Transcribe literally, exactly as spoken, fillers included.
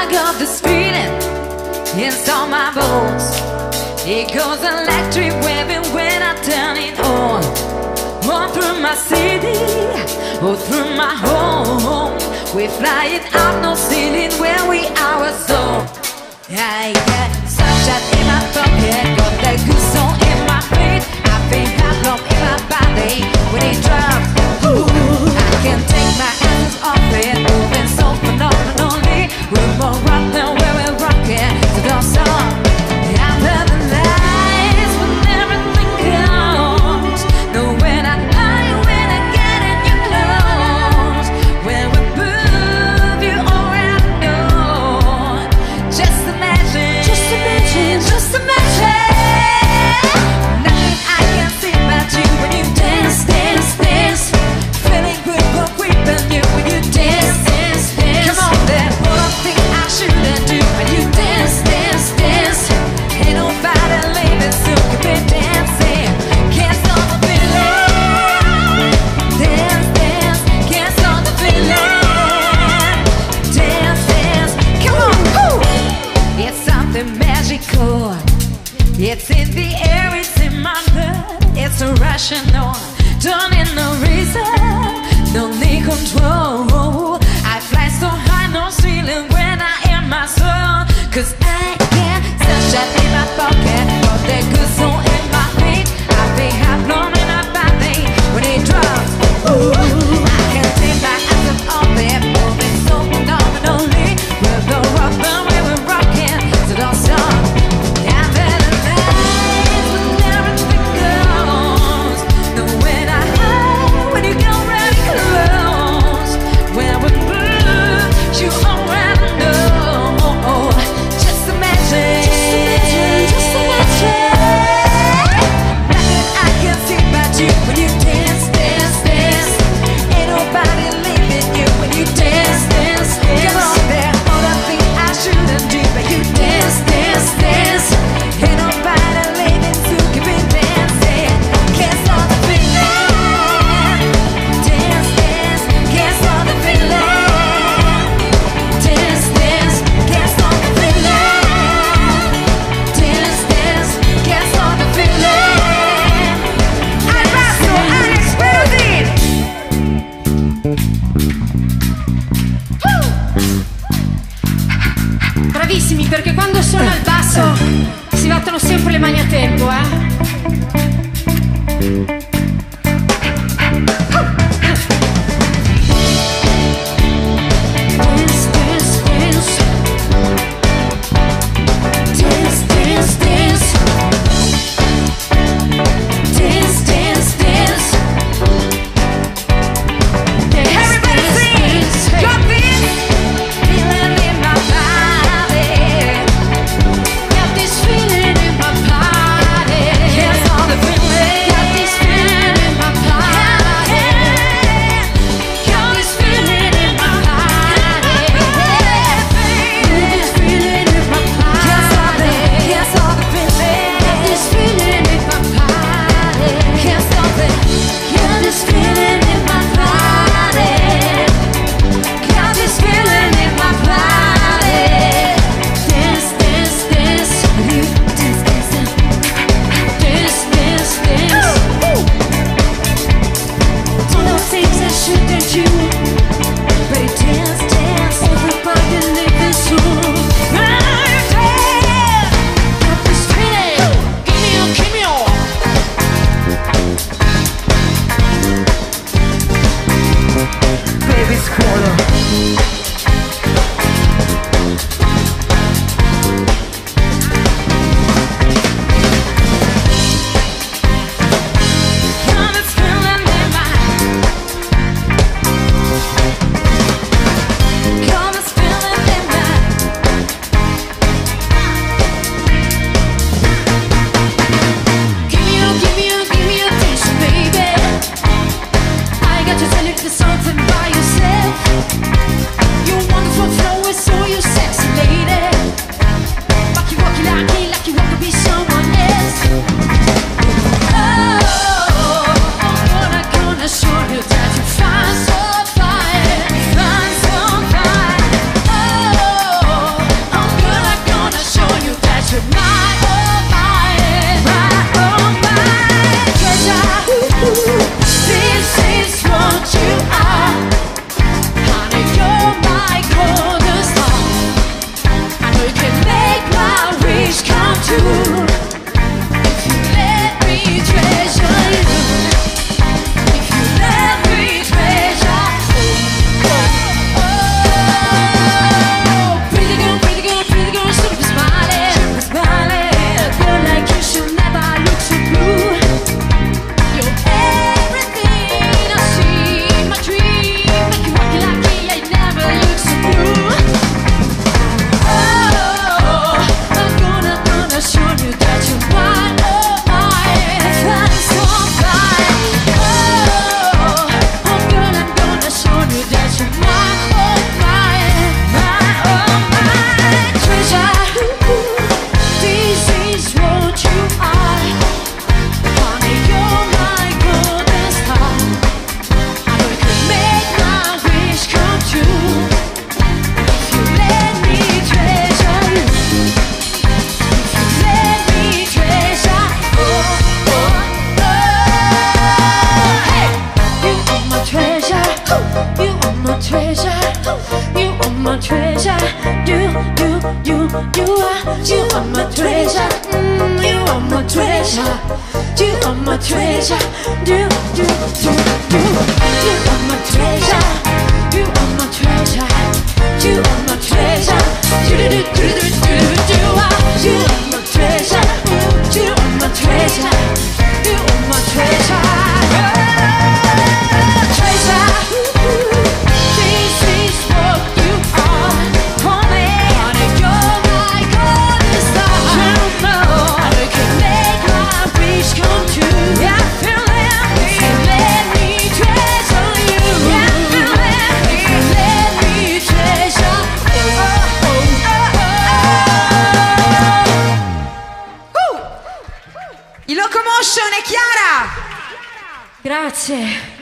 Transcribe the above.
I got this feeling inside my bones. It goes electric waving when I turn it on. All through my city, all through my home. We fly it out, no ceiling where we are zone. I get sunshine in my pocket, got that good song in my feet. I feel happy in my body when it drops. Ooh, I can't take my hands off it, moving so phenomenally. We're more rock than where we're rocking to the song. Under the lights when everything comes. Know when I lie, when I get in your clothes. When we move you around, know. Just imagine, just imagine, just imagine. Nothing I can see about you when you dance, dance, dance. Feeling good, but creeping you when you dance, dance, dance. Come on, then, what I think I shouldn't do when you dance, dance, dance. Ain't nobody leaving, so keep it dancing. Can't stop the feeling. Dance, dance, can't stop the feeling. Dance, dance, come on, woo! It's something magical. It's in the air, it's in my blood. It's a rushing on, don't need no reason, no need control. I fly so high, no ceiling when I am my soul. Cause I get sunshine in my pocket, got that good song in my feet. I feel half blown in my body when it drops. Ooh, I can't take my eyes off it, moving so phenomenally. We're the rock, the way we're rocking to the song. And then the lights when everything goes. Know when I hide, when you go really close. When we move, you already know. Just imagine, just imagine, nothing I can see about you when you dance, dance, dance. Ain't nobody leaving you when you dance, dance, dance. Come on there, all the things I shouldn't do, but you dance, dance, dance. Ain't nobody leaving, so keep it dancing. Can't stop the feeling. Dance, dance, can't stop the feeling. Dance, dance, can't stop the feeling. Dance, dance, can't stop the feeling. Abrazo, Alex Perudin. Bravissimi, perché quando sono al basso si battono sempre le mani a tempo, eh? Dance, dance, dance. Dance, dance, dance. Dance, dance, dance. Dance, Everybody dance, sing, dance. drop it. Feeling in my body. Got this feeling in my body. Can't stop the feeling. Got this feeling my treasure. You, you, you, you are, you are my treasure. Mm, you are my treasure. You are my treasure. You, you, you, you, you are my treasure. You are my treasure. You are my treasure. You, do, do, do, do, do, do, you are, you are my treasure. Mm, you are my treasure. You are my treasure. Treasure. This is what you are for me. Honey, you're my golden star. You know I can make my wish come true. Yeah, feel it. So let me treasure you. Yeah, feel it. Let me treasure. Oh, oh, oh, oh. I Locomotion e Chiara. Grazie.